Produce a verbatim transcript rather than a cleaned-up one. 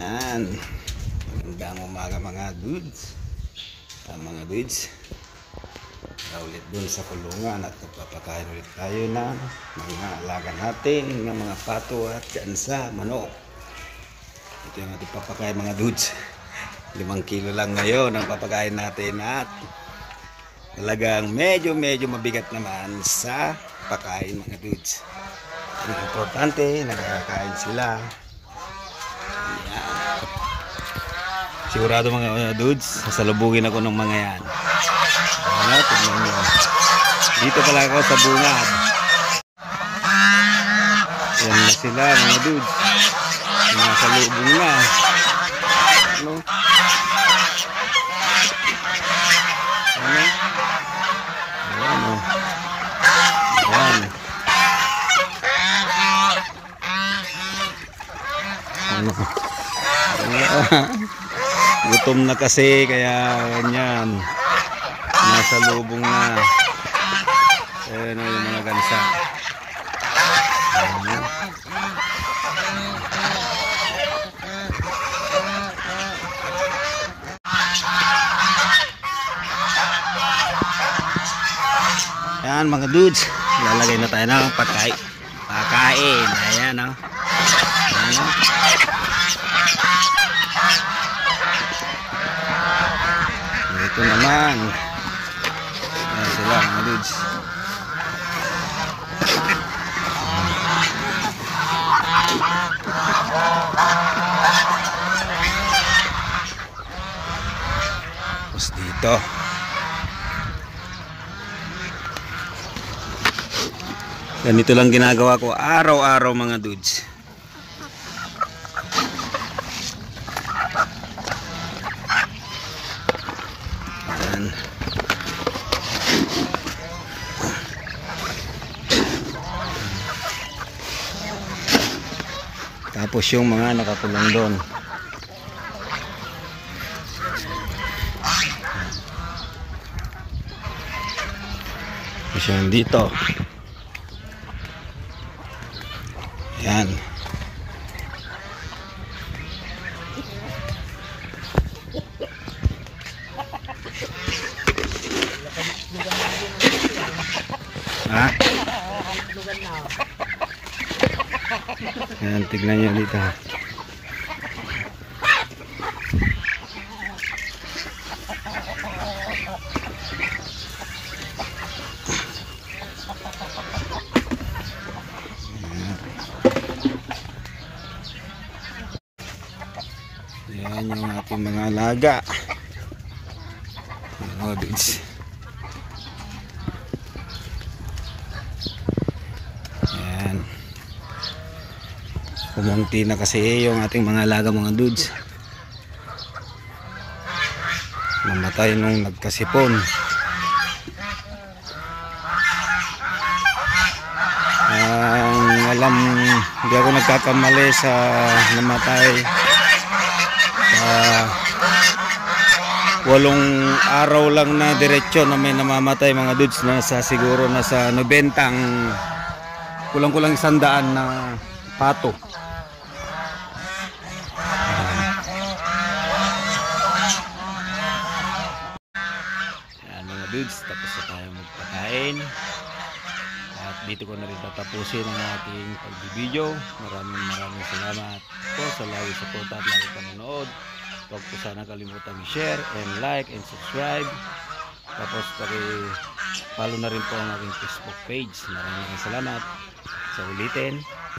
Yan. Magandang umaga mga dudes. Ah, mga dudes. Na ulit dun sa kulungan at nagpapakain ulit tayo ng mga alaga natin, ng mga pato at gansa, manok. Ito yung ating papakain mga dudes. Limang kilo lang ngayon ang papakain natin at talagang medyo medyo mabigat naman sa pakain mga dudes. Ang importante, nagkakain sila. Yan. Sigurado mga dudes, sasalubugin ako ng mga yan. Ano, tignan nyo. Dito pala ako sa bungad. Yan na sila mga dudes. Nasalubong na. Ano? Ano? Ayan o. Ayan. Ano? Gutom na kasi kaya ganyan. Nasa lubong na. Ayan o yung mga gansa. Ayan. Ayan mga dudes, lalagay na tayo ng patay. Pakain. Ayan o. Ayan o. Ito naman. Ayan sila mga dudes. Tapos dito. Ganito lang ginagawa ko araw-araw mga dudes. Ayan. Tapos yung mga nakakulong doon. Tapos yung dito. Yan. Ha? Yan, tignan nyo dito. Yan yung ating mga alaga. Mga dudes. Yan. Kumunti na kasi yung ating mga alaga mga dudes. Namatay nung nagkasipon. Ang alam, hindi ako nagkakamali sa namatay. Uh, walong araw lang na diretsyo na may namamatay mga dudes, na sa siguro na sa nobenta ang kulang-kulang isang daan na pato. Yan mga dudes, tapos na tayo magpakain at dito ko na rin tatapusin ang ating pagbibideo. Maraming maraming salamat po sa lagi support at lagi panonood. Huwag po sana kalimutan i-share and like and subscribe. Tapos paki-follow na rin po ang aking Facebook page. Maraming salamat sa ulitin.